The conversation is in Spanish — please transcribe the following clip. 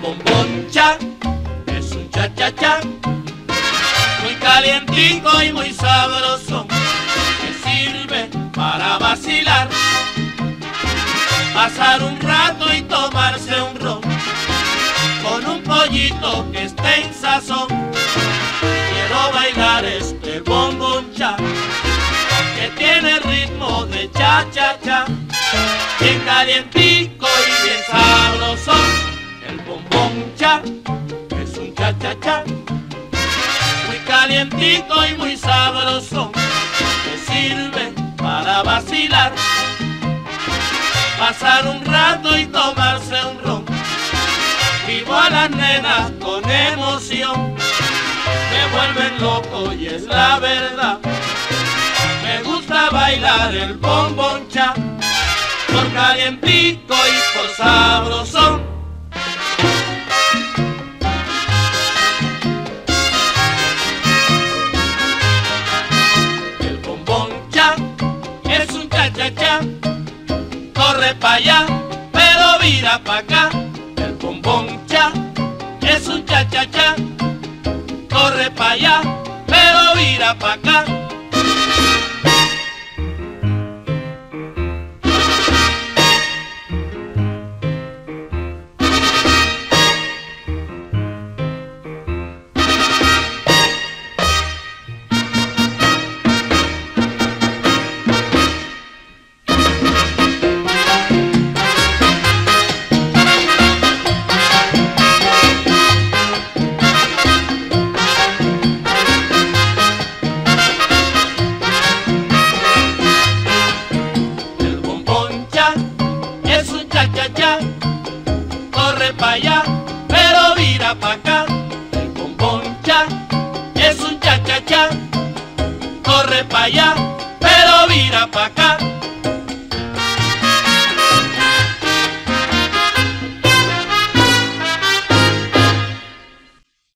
bombón cha es un cha-cha-cha, muy calientico y muy sabroso, que sirve para vacilar, pasar un rato y tomarse un ron, con un pollito que esté en sazón. Quiero bailar este bombón cha, que tiene ritmo de cha-cha-cha, bien calientico y bien sabroso. El bombón cha es un cha-cha-cha, muy calientico y muy sabroso, que sirve para vacilar, pasar un rato y tomarse un ron. Vivo a las nenas con emoción, me vuelven loco y es la verdad. Me gusta bailar el bombón cha, por calientico y por sabrosón. El bombón cha es un cha-cha-cha, corre pa' allá, pero vira pa' acá. El bombón cha es un cha-cha-cha, corre pa' allá, pero vira pa' acá. Cha-cha-cha, corre pa' allá, pero vira pa' acá. El bombón cha es un cha-cha-cha, corre pa' allá, pero vira pa' acá.